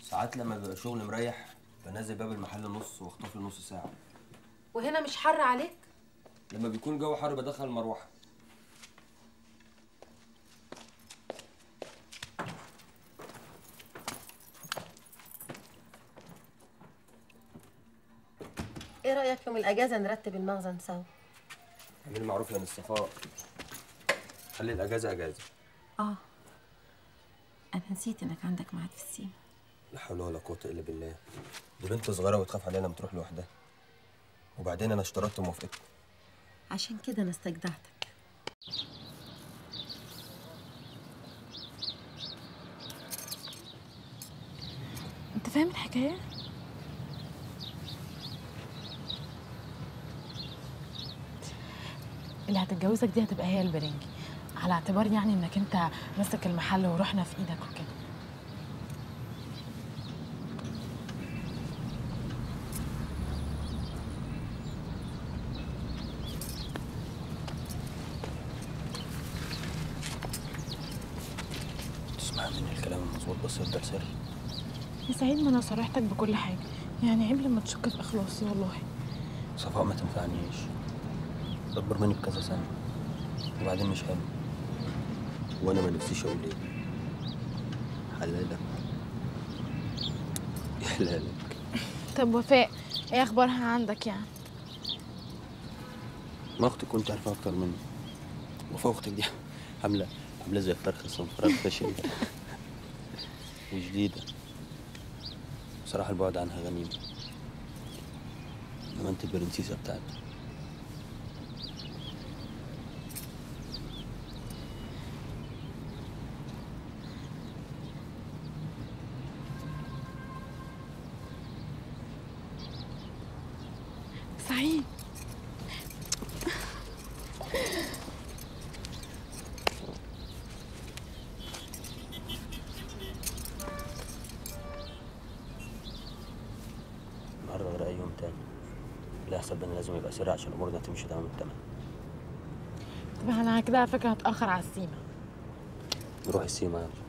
ساعات لما بيبقى شغل مريح بنزل باب المحل نص واخطف لي نص ساعه. وهنا مش حر عليك؟ لما بيكون الجو حر بدخل المروحه. ايه رايك يوم الاجازه نرتب المخزن سوا؟ اعملي معروف يا الصفاء، خلي الاجازه اجازه. اه، انا نسيت انك عندك ميعاد في السيما. لا حول ولا قوه الا بالله، دي بنت صغيره وتخاف عليها لما تروح لوحدها. وبعدين انا اشترطت موافقتك. عشان كده انا استجدعتك. انت فاهم الحكايه؟ اللي هتتجوزك دي هتبقى هي البرنجي، على اعتبار يعني انك انت ماسك المحل وروحنا في ايدك وكده. تسمع مني الكلام المظبوط بس يفضل سر. يا سعيد، ما انا صارحتك بكل حاجه، يعني عيب لما تشك في اخلاصي والله. صفاء ما تنفعنيش، اكبر مني بكذا سنه، وبعدين مش حلو، وانا ما نفسيش اقول ايه. حلالك يا حلالك. طب وفاء ايه اخبارها عندك يعني؟ ما اختك كنت عارفها اكتر مني. وفاء اختك دي عامله زي فرخه صنفراء خشن وجديده. بصراحه البعد عنها غنيمه، انما انت البرنسيسه بتاعتي. سعيد النهارده غير اي يوم تاني، اللي هيحصل بينا لازم يبقى سريع عشان امورنا تمشي تمام التمام. طب انا كده على فكره هتاخر على السيما. نروح السيما يلا.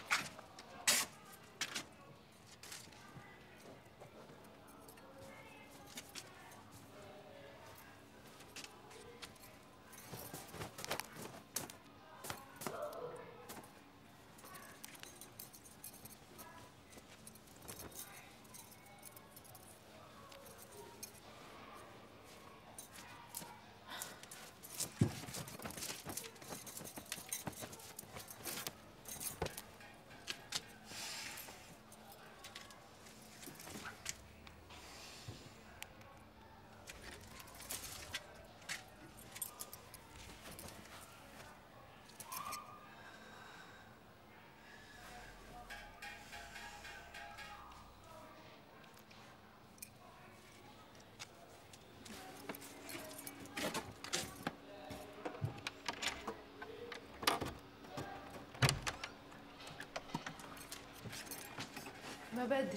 ما بدري.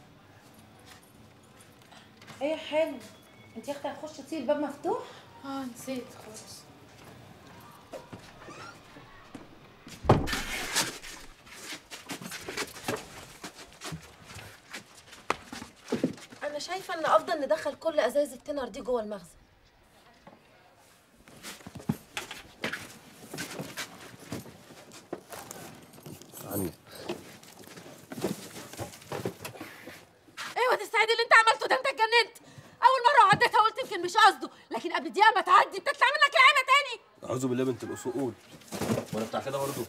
ايه يا حلو، انت يا اختي هتخشي تسيبي الباب مفتوح؟ نسيت خالص. انا شايفه ان افضل ندخل كل ازايز التنر دي جوه المخزن. عني ايوه السعيد اللي انت عملته ده، انت اتجننت. اول مره عديتها قلت يمكن مش قصده، لكن قبل دقيقه ما تعدي بتطلع منك لعيبه تاني. اعوذ بالله بنت الاصول، وانا بتاع كده برضه.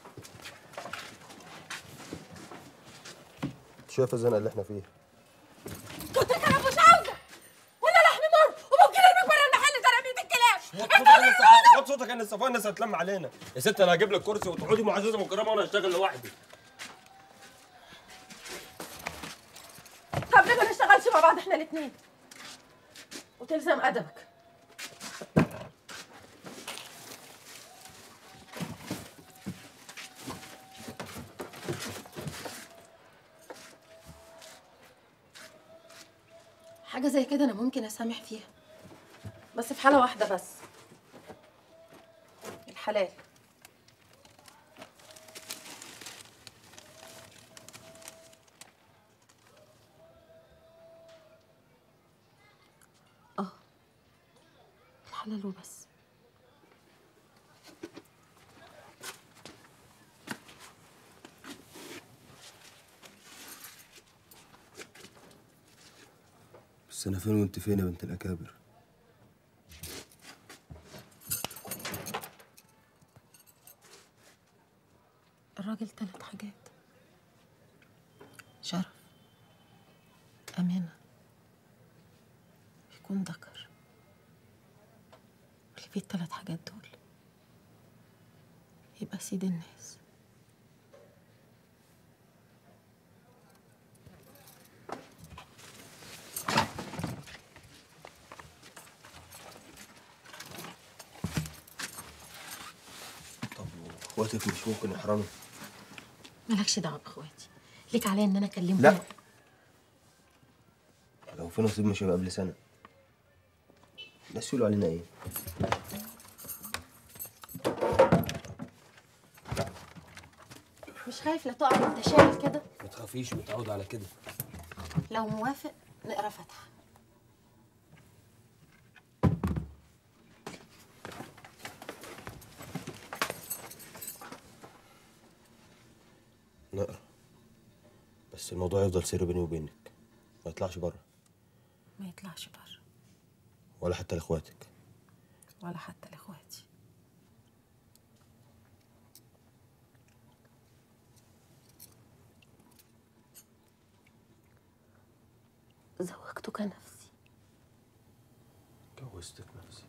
شايف الزنقه اللي احنا فيها؟ كنت انا مش عاوزه ولا لحم مر، وممكن ارميك بره المحل ترى الكلاب. وطي صوتك يا صفاء، الناس هتلم علينا. يا ست انا هجيب لك كرسي وتقعدي معززه مكرمه وانا اشتغل لوحدي. طب ليه ما نشتغلش مع بعض احنا الاثنين وتلزم ادبك؟ حاجه زي كده انا ممكن اسامح فيها، بس في حاله واحده بس، الحلال. حلال وبس. بس انا فين وانت فين يا بنت الاكابر؟ الراجل 3 حاجات: شرف، أمانة، يكون ذكر. واللي فيه ال3 حاجات دول يبقى سيد الناس. طب واخواتك مش ممكن يحرموا؟ مالكش دعوة بإخواتي، ليك عليا إن أنا أكلمهم. لا، لو في نصيب مش هيبقى قبل سنة. الناس يقولوا علينا ايه؟ مش خايف لا تقع وأنت شايل كده؟ ما تخافيش، متعود على كده. لو موافق نقرا فاتحة. نقرا، بس الموضوع يفضل سر بيني وبينك، ما يطلعش بره. ما يطلعش بره ولا حتى لاخواتك. ولا حتى لاخواتي. زوجتك نفسي. جوزتك نفسي.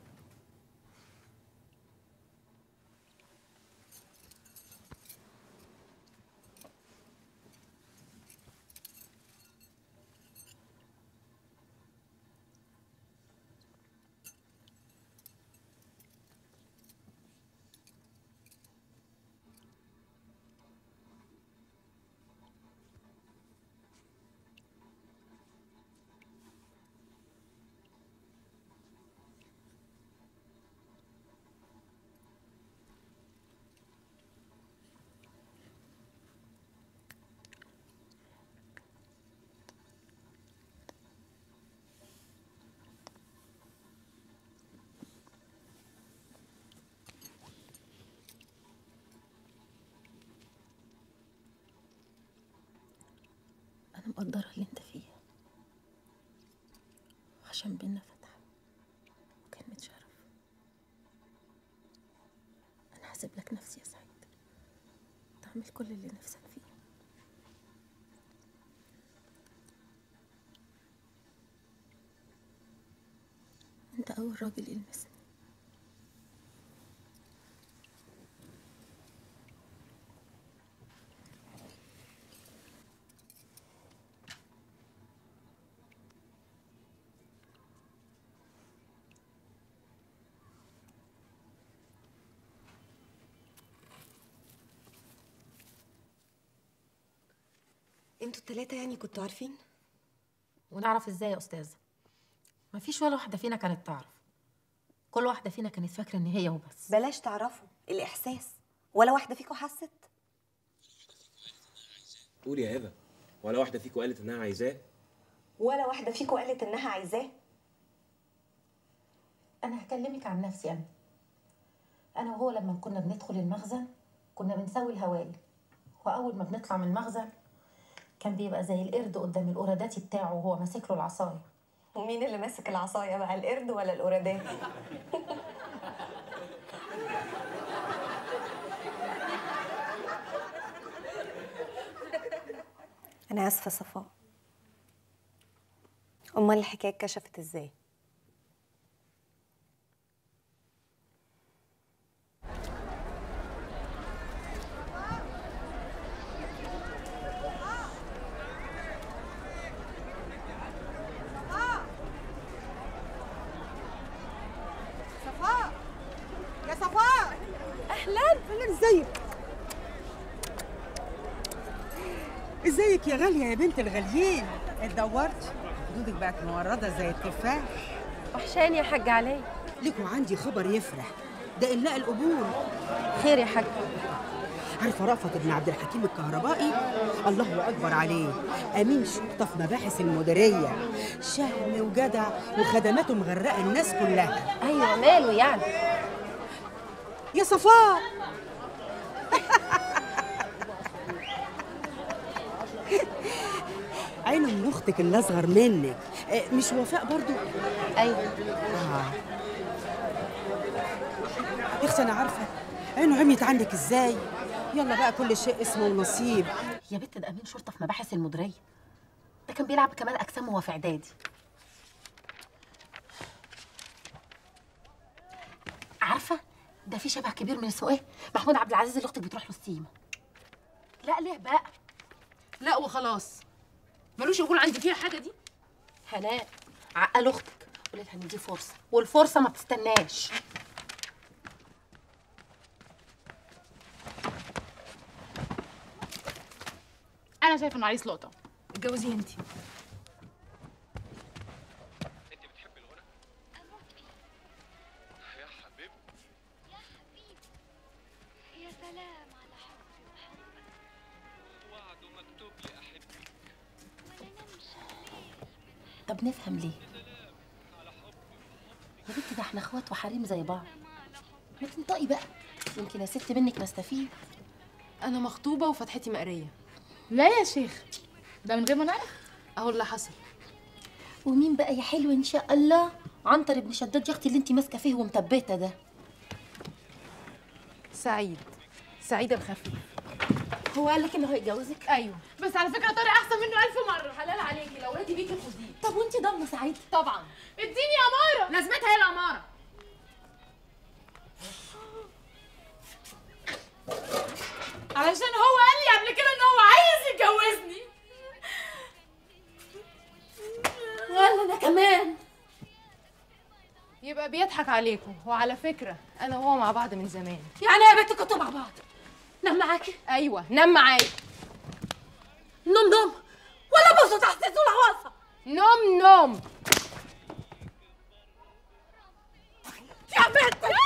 أنا مقدرة اللي أنت فيه، عشان بينا فتحة وكلمة شرف. أنا هسيب لك نفسي يا سعيد، تعمل كل اللي نفسك فيه. أنت أول راجل يلمسني. انتوا التلاتة يعني كنتوا عارفين؟ ونعرف ازاي يا أستاذة؟ مفيش ولا واحدة فينا كانت تعرف، كل واحدة فينا كانت فاكرة إن هي وبس. بلاش تعرفوا، الإحساس. ولا واحدة فيكم حست؟ قولي يا هبه، ولا واحده فيكم قالت انها عايزاه؟ ولا واحدة فيكم قالت إنها عايزاه؟ أنا هكلمك عن نفسي. أنا وهو لما كنا بندخل المخزن كنا بنسوي الهوايل، وأول ما بنطلع من المخزن كان بيبقى زي القرد قدام القراداتي بتاعه وهو ماسك له العصاية. ومين اللي ماسك العصاية بقى، القرد ولا القراداتي؟ أنا آسفة صفاء. أمال الحكاية اتكشفت إزاي؟ صفاء يا صفاء، أهلاً. ازيك؟ ازيك يا غاليه يا بنت الغاليين؟ اتدورتي؟ خدودك بقت مورده زي التفاح. وحشاني يا حاج علي. لكم عندي خبر يفرح، ده إنلاء القبور. خير يا حاج. عارفه رأفت بن عبد الحكيم الكهربائي؟ الله اكبر عليه، امين شرطه في مباحث المديريه، شهم وجدع وخدماته مغرقه الناس كلها. ايوه ماله يعني؟ يا صفاء عينه من اختك اللي اصغر منك، مش وفاء برضو؟ ايوه. يا اختي انا عارفه عينه عميت عنك ازاي. يلا بقى كل شيء اسمه ونصيب. يا بنت ده امين شرطه في مباحث المديريه، ده كان بيلعب كمال اجسام وهو في اعدادي. عارفه ده في شبه كبير من اسمه ايه؟ محمود عبد العزيز اللي اختك بتروح له السيما. لا ليه بقى؟ لا وخلاص، ملوش يقول عندي فيها حاجه دي. هناء عقل اختك، قولي لها ان دي فرصه، والفرصه ما بتستناش. انا شايفه انه عريس لقطه، اتجوزيه انت. انت بتحبي الغنى؟ اموت فيه يا حبيبتي. يا حبيبي يا سلام على حبي وحبك، وعده مكتوب لي احبك ولا نمشي الليل. طب نفهم ليه؟ يا بنتي ده احنا اخوات وحريم زي بعض، ما تنطقي بقى، يمكن يا ست منك نستفيد. انا مخطوبه وفتحتي مقريه. لا يا شيخ، ده من غير ما نعرف اهو اللي حصل. ومين بقى يا حلو ان شاء الله؟ عنتر ابن شداد يا اختي اللي انت ماسكه فيه ومثبته ده. سعيد الخفيف. هو قال لك انه هيتجوزك؟ ايوه، بس على فكره طارق احسن منه 1000 مره. حلال عليكي، لو رضي بيكي خديه. طب وانت ضامنه سعيد؟ طبعا. اديني اماره، لازمتها هي الاماره. علشان هو قال لي قبل كده ان هو عايز يتجوزني. ولا انا كمان. يبقى بيضحك عليكم. وعلى فكره انا وهو مع بعض من زمان. يعني يا بنت كنتوا مع بعض؟ نام معاكي؟ ايوه نام معايا. نوم ولا بصوا تحت الهواسه؟ نوم يا بنت